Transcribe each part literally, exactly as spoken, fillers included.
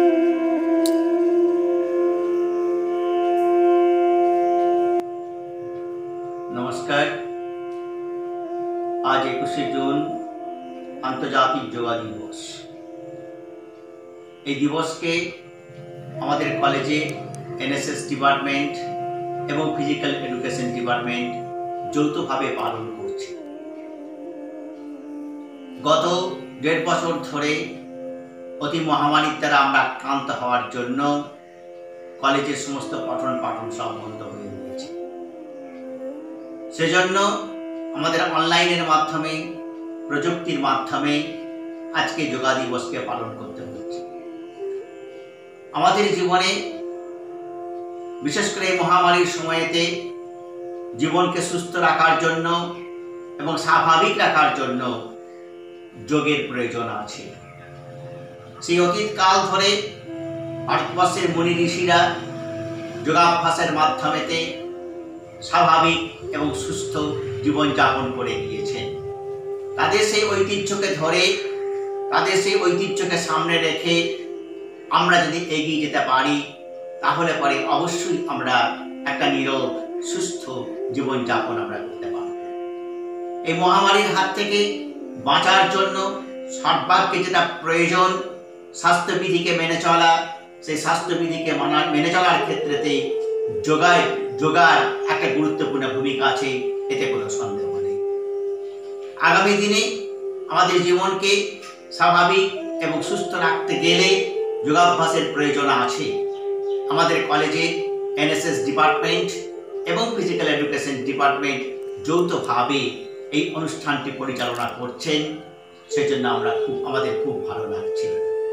नमस्कार। आज एकुशे जून आंतर्जातिक योगा दिवस। এই দিবসকে আমাদের কলেজে এনএসএস ডিপার্টমেন্ট এবং ফিজিক্যাল এডুকেশন ডিপার্টমেন্ট যৌথভাবে পালন করছে। গত দেড় বছর ধরে অতি মহামারীর দ্বারা আমরা আক্রান্ত হওয়ার জন্য কলেজের সমস্ত পঠন পাঠন সব বন্ধ হয়ে গিয়েছে। সেজন্য আমাদের অনলাইনের মাধ্যমে, প্রযুক্তির মাধ্যমে আজকে যোগা দিবসকে পালন করতে হচ্ছে। আমাদের জীবনে বিশেষ করে মহামারীর সময়তে জীবনকে সুস্থ রাখার জন্য এবং স্বাভাবিক রাখার জন্য যোগের প্রয়োজন আছে। সেই অতীত কাল ধরে ভারতবর্ষের মুনি ঋষিরা যোগাভ্যাসের মাধ্যমেতে স্বাভাবিক এবং সুস্থ জীবনযাপন করে গিয়েছেন। তাদের সেই ঐতিহ্যকে ধরে, তাদের সেই ঐতিহ্যকে সামনে রেখে আমরা যদি এগিয়ে যেতে পারি, তাহলে পরে অবশ্যই আমরা একটা নীরব সুস্থ জীবনযাপন আমরা করতে পারব। এই মহামারীর হাত থেকে বাঁচার জন্য সর্বাগ্যে যেটা প্রয়োজন, স্বাস্থ্যবিধিকে মেনে চলা। সেই স্বাস্থ্যবিধিকে মানা মেনে চলার ক্ষেত্রেতে যোগায় যোগার একটা গুরুত্বপূর্ণ ভূমিকা আছে, এতে কোনো সন্দেহ নেই। আগামী দিনে আমাদের জীবনকে স্বাভাবিক এবং সুস্থ রাখতে গেলে যোগাভ্যাসের প্রয়োজন আছে। আমাদের কলেজে এনএসএস ডিপার্টমেন্ট এবং ফিজিক্যাল এডুকেশন ডিপার্টমেন্ট যৌথভাবে এই অনুষ্ঠানটি পরিচালনা করছেন। সেজন্য আমরা খুব আমাদের খুব ভালো লাগছে।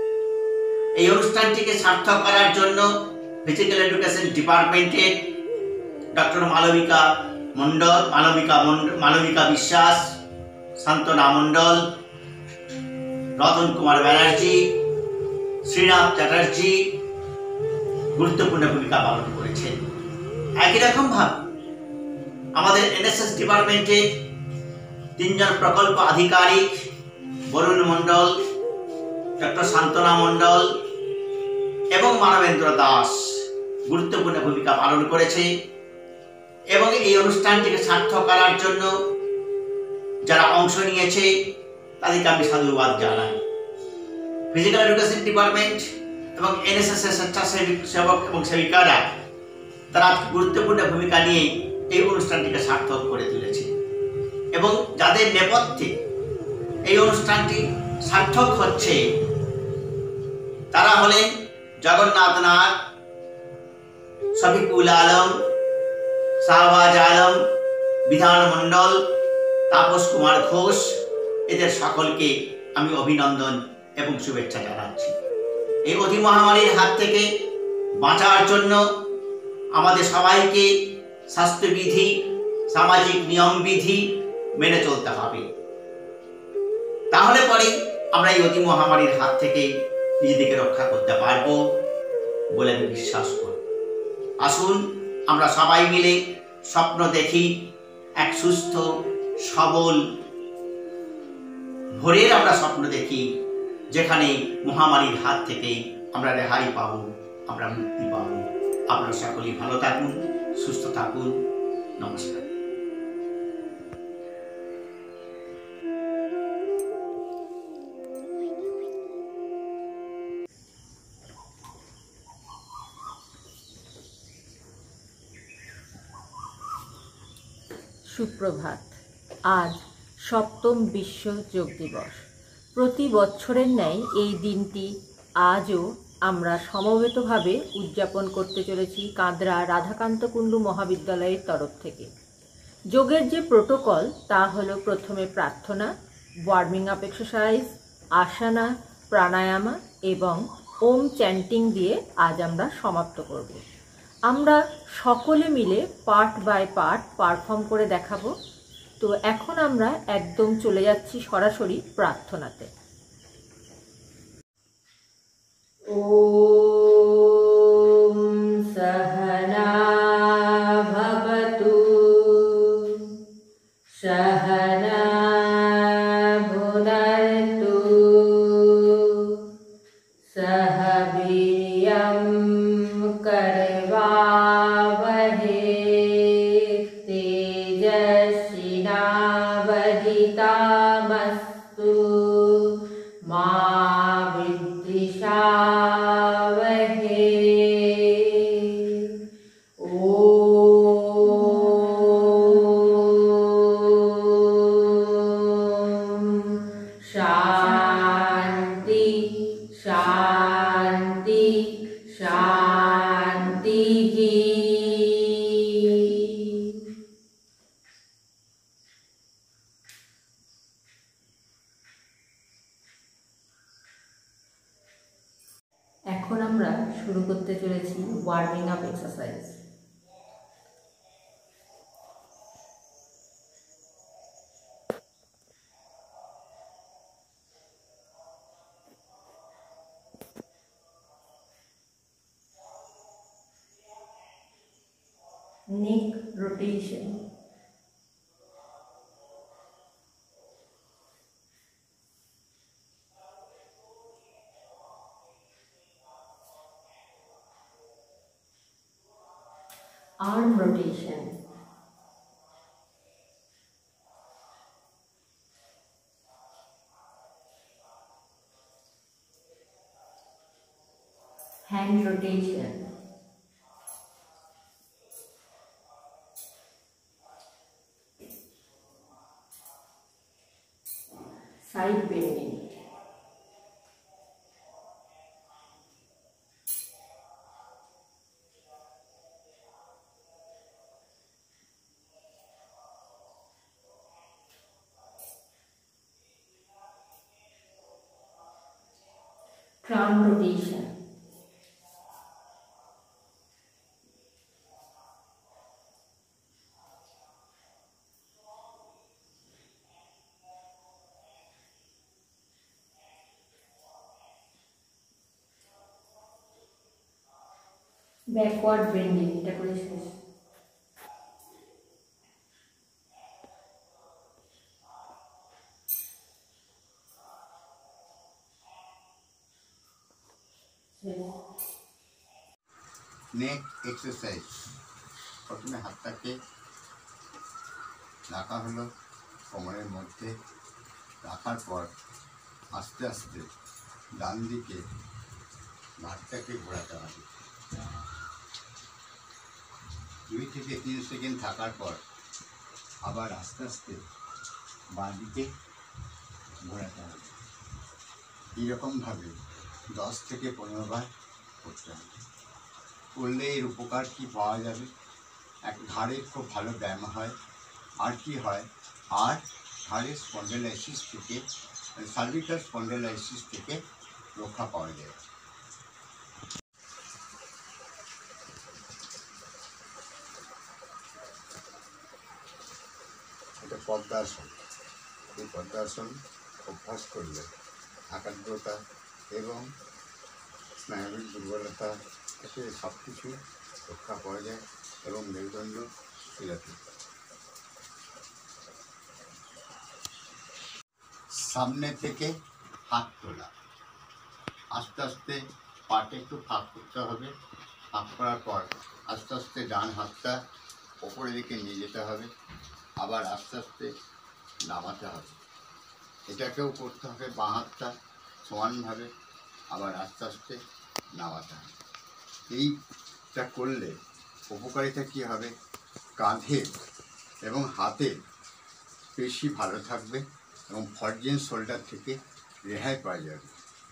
এই অনুষ্ঠানটিকে সার্থক করার জন্য ফিজিক্যাল এডুকেশন ডিপার্টমেন্টের ডক্টর মালবিকা মণ্ডল মালবিকা মালবিকা বিশ্বাস, শান্তনা মণ্ডল, রতন কুমার ব্যানার্জি, শ্রীনাথ চ্যাটার্জি গুরুত্বপূর্ণ ভূমিকা পালন করেছেন। একই রকম ভাবে আমাদের এনএসএস ডিপার্টমেন্টে তিনজন প্রকল্প আধিকারিক, বরুণ মণ্ডল, ডক্টর শান্তনা মণ্ডল এবং মানবেন্দ্র দাস গুরুত্বপূর্ণ ভূমিকা পালন করেছে। এবং এই অনুষ্ঠানটিকে সার্থক করার জন্য যারা অংশ নিয়েছে তাদেরকে আমি সাধুবাদ জানাই। ফিজিক্যাল এডুকেশন ডিপার্টমেন্ট এবং এনএসএস এর স্বেচ্ছাসেবী সেবক এবং সেবিকারা তারা গুরুত্বপূর্ণ ভূমিকা নিয়ে এই অনুষ্ঠানটিকে সার্থক করে তুলেছে। এবং যাদের নেপথ্যে এই অনুষ্ঠানটি সার্থক হচ্ছে তারা হলেন জগন্নাথ নাথ, শফিকুল আলম, শাহবাজ আলম, বিধান মণ্ডল, তাপস কুমার ঘোষ। এদের সকলকে আমি অভিনন্দন এবং শুভেচ্ছা জানাচ্ছি। এই অতি মহামারীর হাত থেকে বাঁচার জন্য আমাদের সবাইকে স্বাস্থ্যবিধি, সামাজিক নিয়মবিধি মেনে চলতে হবে। তাহলে পরে আমরা এই অতি মহামারীর হাত থেকে নিজেদেরকে রক্ষা করতে পারব বলে আমি বিশ্বাস করি। আসুন আমরা সবাই মিলে স্বপ্ন দেখি এক সুস্থ সবল ভোরের আমরা স্বপ্ন দেখি, যেখানে মহামারীর হাত থেকে আমরা রেহাই পাবো, আমরা মুক্তি পাবো। আপনারা সকলেই ভালো থাকুন, সুস্থ থাকুন। নমস্কার। সুপ্রভাত। আজ সপ্তম বিশ্ব যোগ দিবস। প্রতি বছরের ন্যায় এই দিনটি আজও আমরা সমবেতভাবে উদযাপন করতে চলেছি কাঁদরা রাধাকান্ত কুণ্ডু মহাবিদ্যালয়ের তরফ থেকে। যোগের যে প্রোটোকল তা হলো প্রথমে প্রার্থনা, warming up exercise, asana, pranayama এবং ওম চ্যান্টিং দিয়ে আজ আমরা সমাপ্ত করব। আমরা সকলে মিলে পার্ট বাই পার্ট পারফর্ম করে দেখাবো। তো এখন আমরা একদম চলে যাচ্ছি সরাসরি প্রার্থনাতে। ওম সহনা ভবতু সহনা ভুনক্তু সহ वीर्यं करवावहे तेजस्विनावधितमस्तु मा विद्विषावहे। शांति शांति शांति। এখন আমরা শুরু করতে চলেছি warming up exercise. Neck rotation, arm rotation, hand rotation, side bending, crown rotation, backward bending, এটা করে শেষ। Neck exercise. প্রথমে হাতটাকে রাখা হলো কোমরের মধ্যে, রাখার পর আস্তে আস্তে ডান দিকে ঘাটটাকে ঘোরাতে হবে। দুই থেকে তিন সেকেন্ড থাকার পর আবার আস্তে আস্তে বাঁ দিকে ঘোরাতে হবে। এইরকমভাবে দশ থেকে পনেরো বার করতে হবে। করলে এর উপকার কী পাওয়া যাবে? এক ঘাড়ের খুব ভালো ব্যায়াম হয়। আর কি হয়? আর ঘাড়ের স্পন্ডেলাইসিস থেকে, সার্ভিক্যাল স্পন্ডেলাইসিস থেকে রক্ষা পাওয়া যায়। এটা পদ্মাসন। এই পদ্মাসন অভ্যাস করলে একাগ্রতা এবং স্নায়বিক দুর্বলতা থেকে সব কিছু রক্ষা পাওয়া যায় এবং মেরুদণ্ড স্থিরতা। সামনে থেকে হাত তোলা, আস্তে আস্তে পাটে একটু ফাঁক করতে হবে। ফাঁক করার পর আস্তে আস্তে ডান হাতটা ওপরের দিকে নিয়ে যেতে হবে, আবার আস্তে আস্তে নামাতে হবে। এটাকেও করতে হবে বাঁ হাতটা সমানভাবে, আবার আস্তে আস্তে নামাতে হবে। এইটা করলে উপকারিতা কী হবে? কাঁধে এবং হাতে পেশি ভালো থাকবে এবং ফরজেন শোল্ডার থেকে রেহাই পাওয়া যাবে।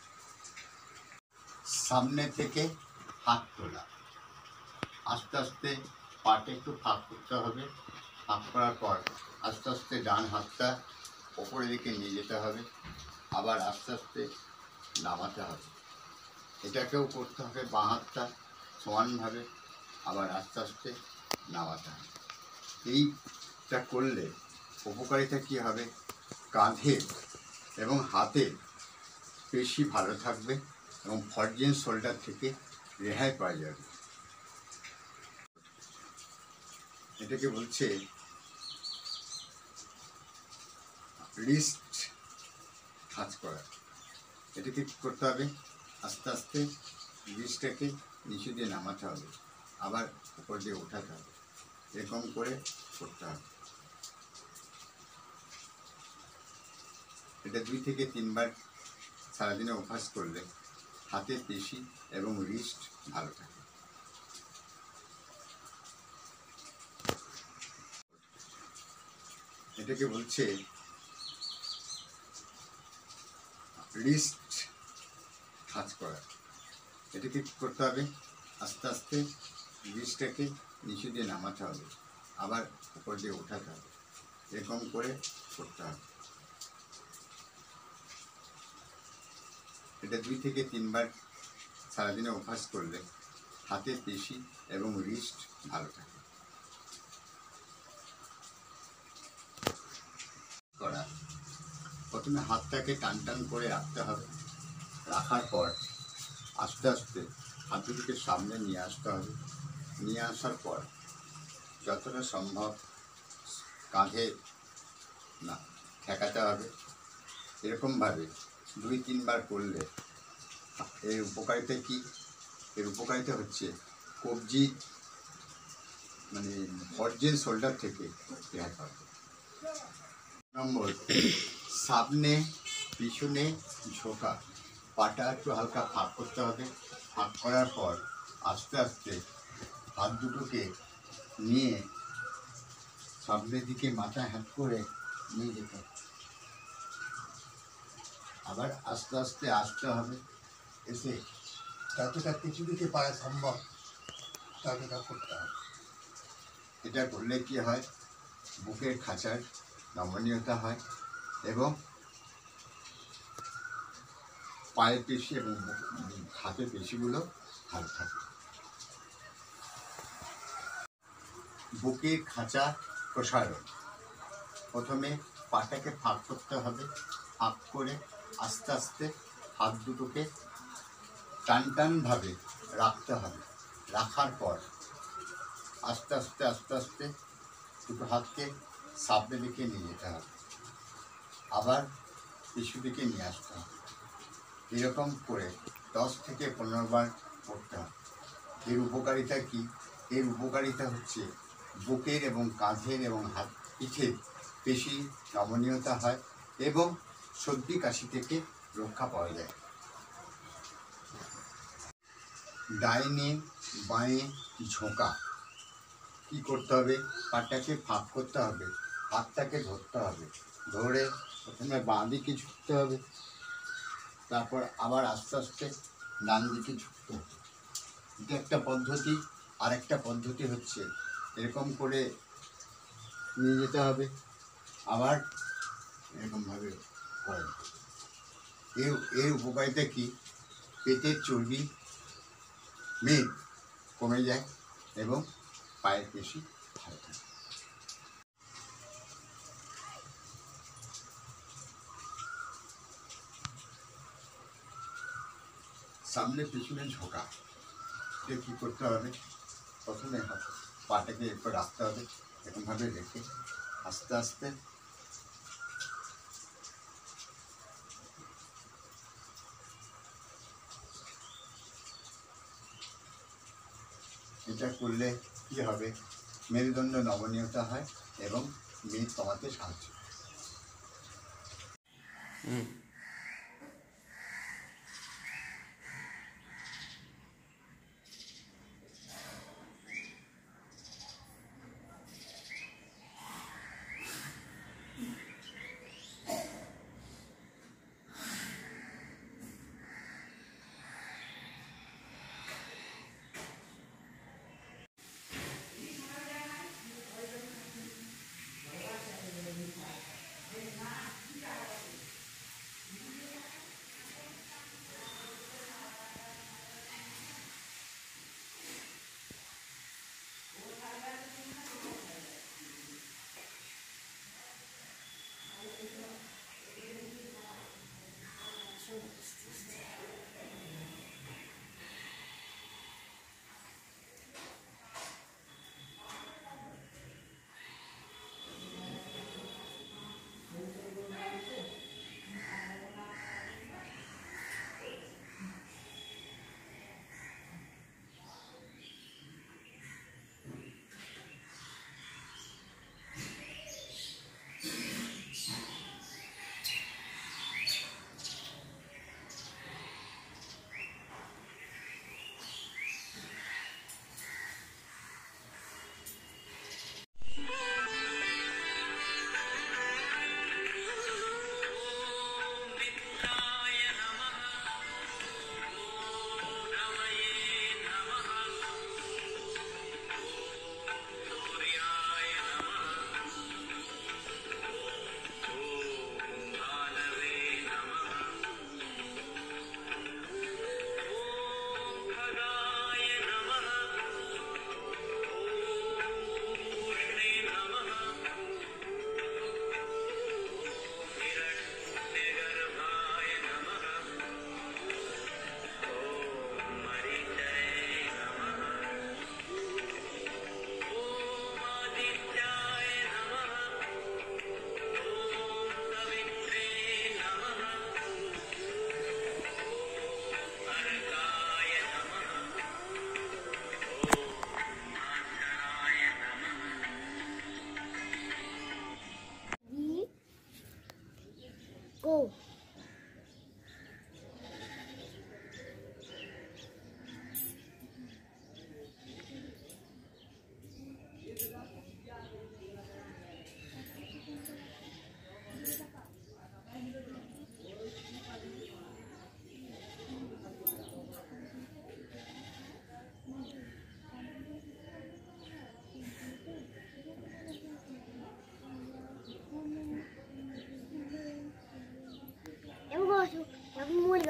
সামনে থেকে হাত তোলা, আস্তে আস্তে পাটে একটু ফাঁক করতে হবে। ফাঁক করার পর আস্তে আস্তে ডান হাতটা ওপরের দিকে নিয়ে যেতে হবে, আবার আস্তে আস্তে নামাতে হবে। এটাকেও করতে হবে বাঁ হাতটা সমানভাবে, আবার আস্তে আস্তে নামাতে হবে। এইটা করলে উপকারিতা কী হবে? কাঁধে এবং হাতে পেশি ভালো থাকবে এবং ফরজেন শোল্ডার থেকে রেহাই পাওয়া যাবে। এটাকে বলছে রিস্ট কাজ করা। এটাকে কী করতে হবে? আস্তে আস্তে বীজটাকে নিচে দিয়ে নামাতে হবে, আবার উপর দিয়ে উঠাতে হবে, এরকম করে করতে হবে। এটা দুই থেকে তিনবার সারাদিনে অভ্যাস করলে হাতের পেশি এবং রিস্ট ভালো থাকে। এটাকে বলছে রিস্ট কাজ করা। এটাকে কী করতে হবে, আস্তে আস্তে রিস্টটাকে নিচে দিয়ে নামাতে হবে, আবার উপর দিয়ে উঠাতে হবে, এরকম করে করতে হবে। এটা দুই থেকে তিনবার সারাদিনে অভ্যাস করলে হাতের পেশি এবং রিস্ট ভালো থাকে। করা প্রথমে হাতটাকে টান টান করে রাখতে হবে, রাখার পর আস্তে আস্তে হাত দুটোকে সামনে নিয়ে আসতে হবে, নিয়ে আসার পর যতটা সম্ভব কাঁধে না ঠেকাতে হবে। এরকমভাবে দুই তিনবার করলে এর উপকারিতা কী, এর উপকারিতা হচ্ছে কবজি মানে অর্জেন শোল্ডার থেকে রেহাই পাবে। নম্বর, সামনে পিছনে ঝোঁকা, পাটা একটু হালকা ফাঁক করতে হবে। ফাঁক করার পর আস্তে আস্তে হাত দুটোকে নিয়ে সামনের দিকে মাথা হ্যাট করে নিয়ে যেতে হবে, আবার আস্তে আস্তে আসতে হবে, এসে যতটা কিছু দিকে পারা সম্ভব ততটা করতে হবে। এটা করলে কি হয়, বুকের খাঁচার নমনীয়তা হয় এবং পায়ের পেশি এবং হাতের পেশিগুলো ভালো থাকে। বুকের খাঁচা প্রসারণ, প্রথমে পাটাকে ফাঁক করতে হবে, ফাঁক করে আস্তে আস্তে হাত দুটোকে টান টানভাবে রাখতে হবে। রাখার পর আস্তে আস্তে আস্তে আস্তে দুটো হাতকে সামনে দিকে নিয়ে যেতে হবে, আবার পিছু দিকে নিয়ে আসতে হবে। এরকম করে দশ থেকে পনেরো বার করতে হবে। এর উপকারিতা কী, এর উপকারিতা হচ্ছে বুকের এবং কাঁধের এবং হাত পিঠের পেশি নমনীয়তা হয় এবং সর্দি কাশি থেকে রক্ষা পাওয়া যায়। ডাইনে বাঁয়ে ঝোঁকা, কী করতে হবে, পাটাকে ফাঁক করতে হবে, হাতটাকে ধরতে হবে, ধরে প্রথমে বাঁ দিকে ঝুঁকতে হবে, তারপর আবার আস্তে আস্তে ডান দিকে ঝুঁকতে হবে। এটা একটা পদ্ধতি। আরেকটা পদ্ধতি হচ্ছে এরকম করে নিয়ে যেতে হবে, আবার এরকমভাবে করে। এর এর উপকারিতা কী, পেটের চর্বি মেদ কমে যায় এবং পায়ের পেশি ভালো থাকে। সামনে পিছনে ঝোঁকা, এটা কী করতে হবে, প্রথমে হাত পাটাকে এরপর রাখতে হবে, এরকমভাবে রেখে আস্তে আস্তে এটা করলে কী হবে, মেরুদণ্ড নমনীয়তা হয় এবং মেদ কমাতে সাহায্য করে।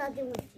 মাঝে মাঝে।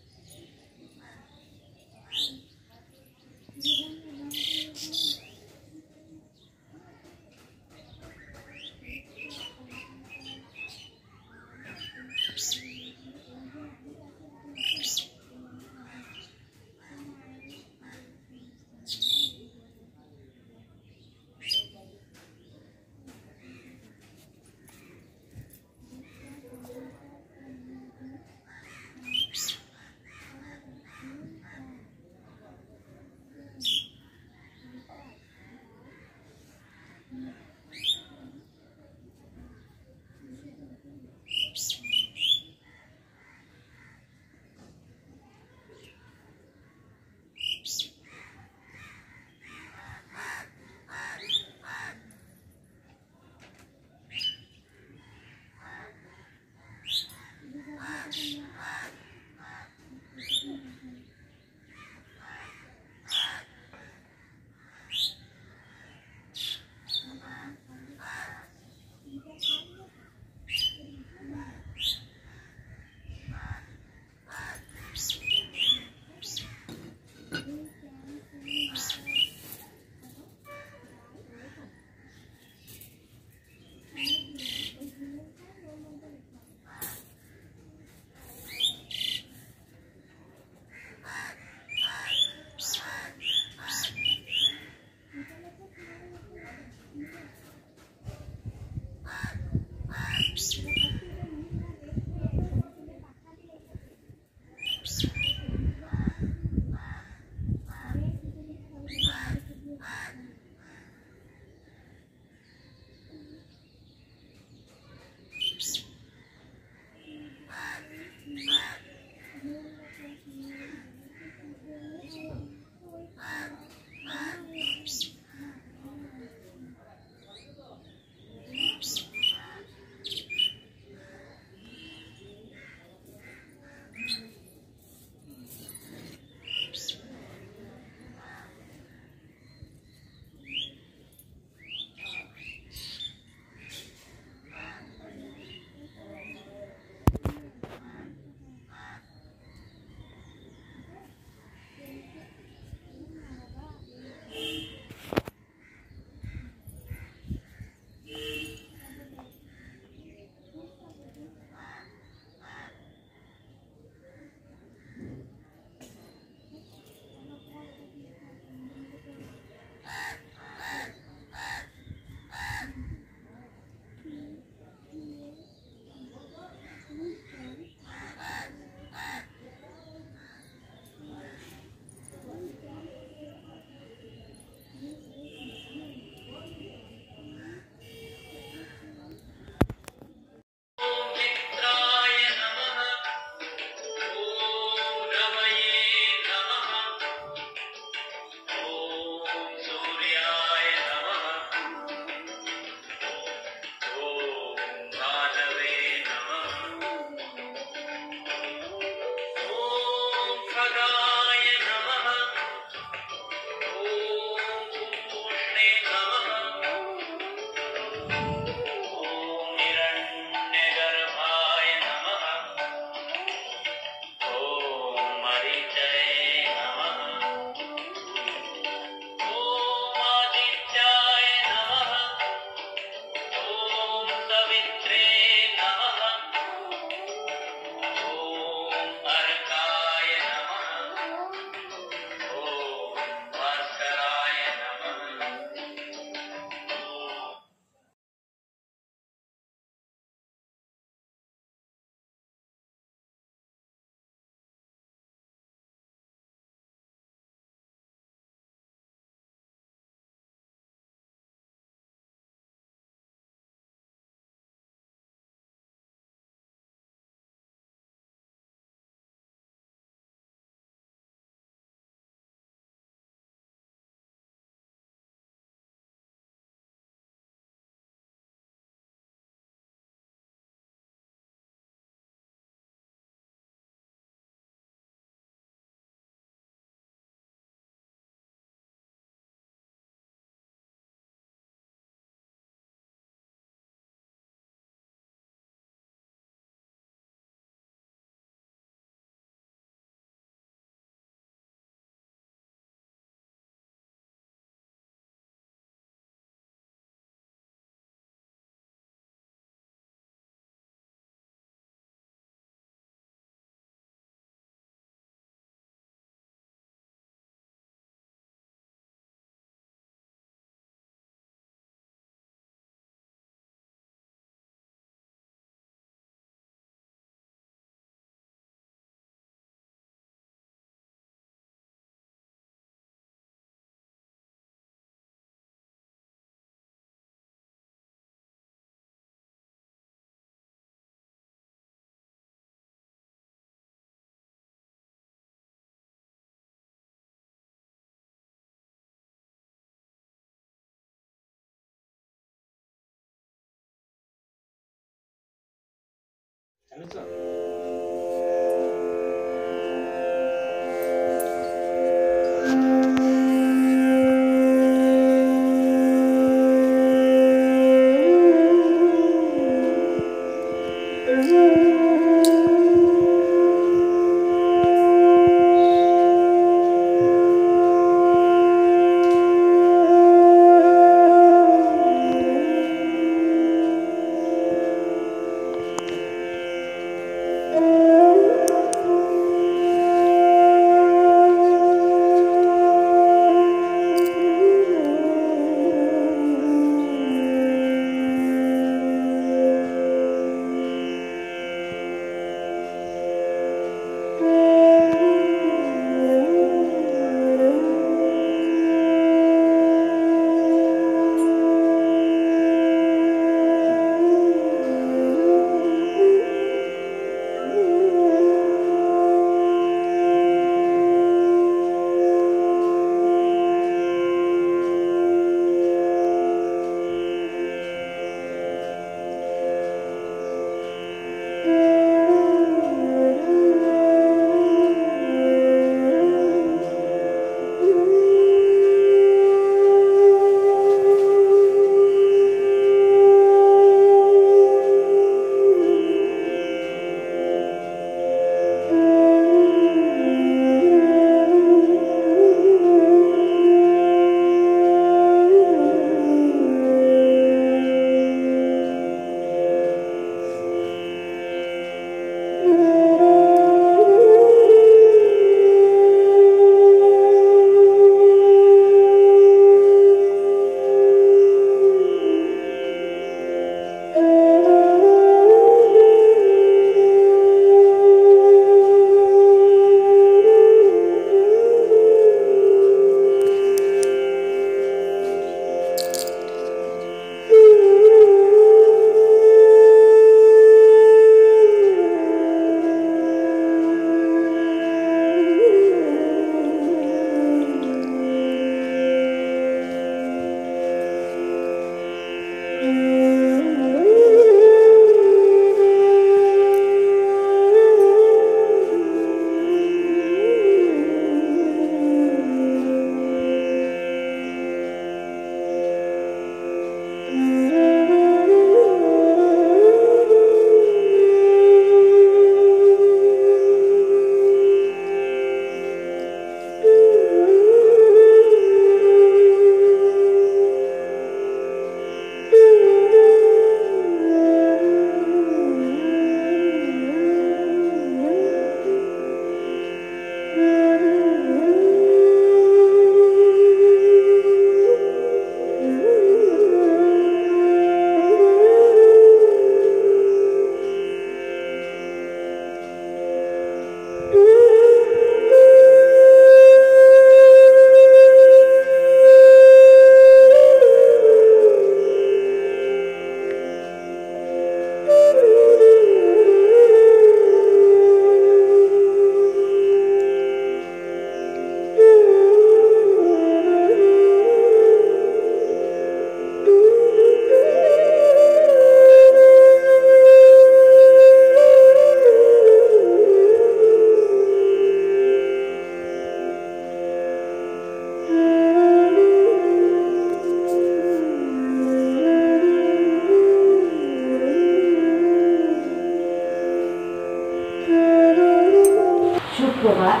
সুপ্রভাত।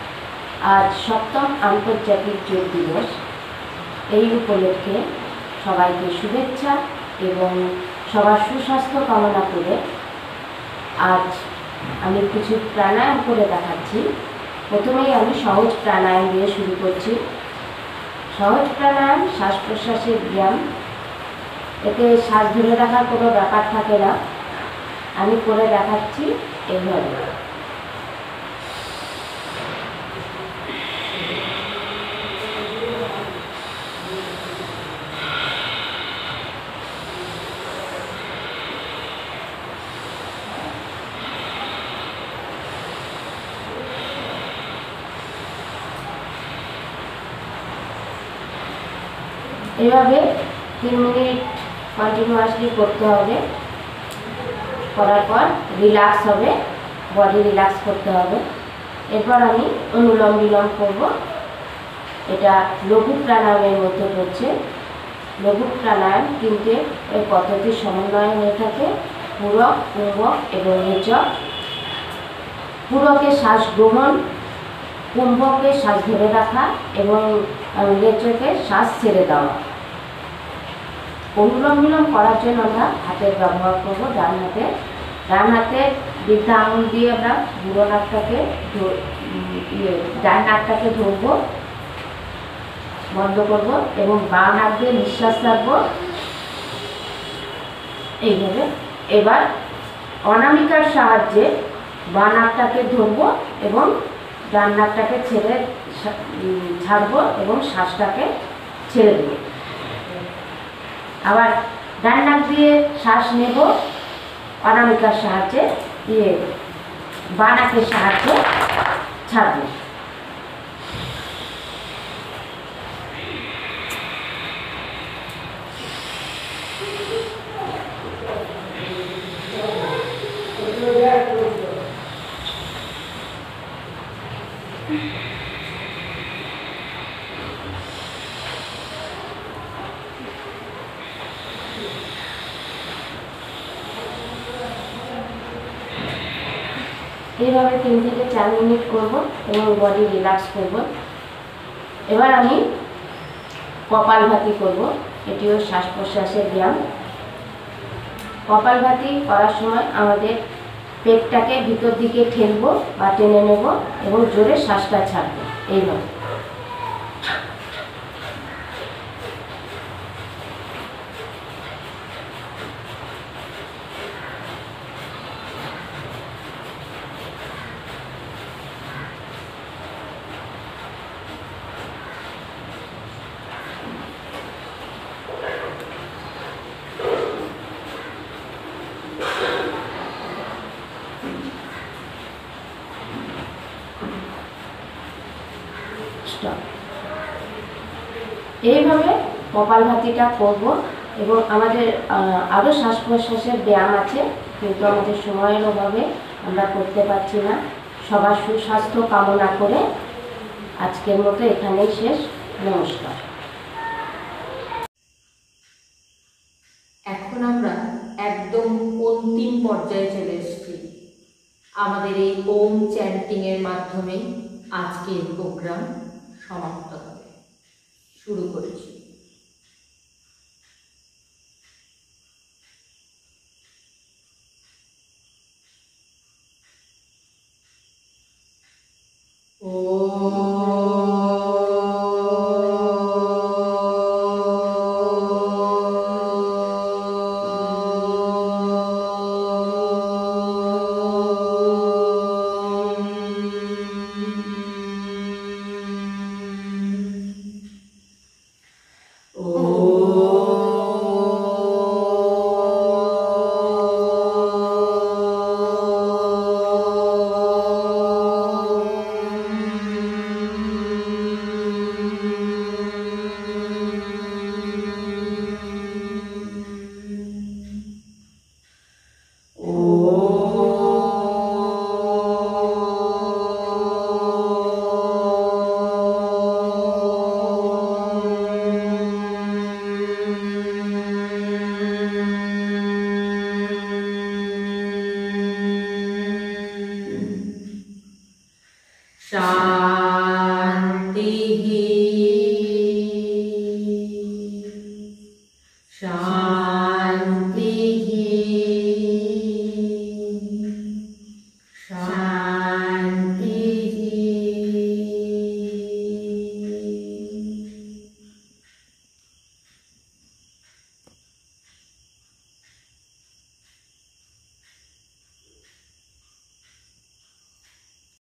আজ সপ্তম আন্তর্জাতিক যোগ দিবস। এই উপলক্ষে সবাইকে শুভেচ্ছা এবং সবার সুস্বাস্থ্য কামনা করে আজ আমি কিছু প্রাণায়াম করে দেখাচ্ছি। প্রথমেই আমি সহজ প্রাণায়াম দিয়ে শুরু করছি। সহজ প্রাণায়াম শ্বাস প্রশ্বাসের ব্যায়াম, এতে শ্বাস ধরে রাখার কোনো ব্যাপার থাকে না। আমি করে দেখাচ্ছি এইভাবে। এভাবে তিন মিনিট কন্টিনিউয়াসলি করতে হবে। করার পর রিল্যাক্স হবে, বডি রিল্যাক্স করতে হবে। এরপর আমি অনুলোম বিলোম করব। এটা লঘু প্রাণায়ামের মধ্যে পড়ছে। লঘু প্রাণায়াম তিনটে এই পদ্ধতির সমন্বয় হয়ে থাকে, পূরক, কুম্ভক এবং রেচক। পূরকে শ্বাস গ্রহণ, কুম্ভকে শ্বাস ধরে রাখা এবং রেচকে শ্বাস ছেড়ে দেওয়া। অনুলোম বিলোম করার জন্য আমরা হাতের ব্যবহার করব, ডান হাতে। ডান হাতে বৃদ্ধা আঙুল দিয়ে আমরা বুড়ো নাকটাকে ডান নাকটাকে ধরবো, বন্ধ করব এবং বাঁ নাক দিয়ে নিঃশ্বাস রাখবো এইভাবে। এবার অনামিকার সাহায্যে বাঁ নাকটাকে ধরবো এবং ডান নাকটাকে ছেড়ে ছাড়বো এবং শ্বাসটাকে ছেড়ে দেবো। আবার ডান নাক দিয়ে শ্বাস নেব অনামিকার সাহায্যে, দিয়ে বাঁ নাকের সাহায্যে ছাড়বো। এইভাবে তিন থেকে চার মিনিট করব এবং বডি রিল্যাক্স করব। এবার আমি কপালভাতি করব, এটিও শ্বাস প্রশ্বাসের ব্যায়াম। কপালভাতি করার সময় আমাদের পেটটাকে ভিতর দিকে ঠেলবো বা টেনে নেব এবং জোরে শ্বাসটা ছাড়বো এইভাবে। এইভাবে কপালভাতিটা করব এবং আমাদের আরও শ্বাস প্রশ্বাসের ব্যায়াম আছে, কিন্তু আমাদের সময়ের অভাবে আমরা করতে পারছি না। সবার সুস্বাস্থ্য কামনা করে আজকের মতো এখানেই শেষ। নমস্কার। এখন আমরা একদম অন্তিম পর্যায়ে চলে এসেছি। আমাদের এই ওম চ্যান্টিংয়ের মাধ্যমে আজকের প্রোগ্রাম সমাপ্ত হবে। শুরু করেছি।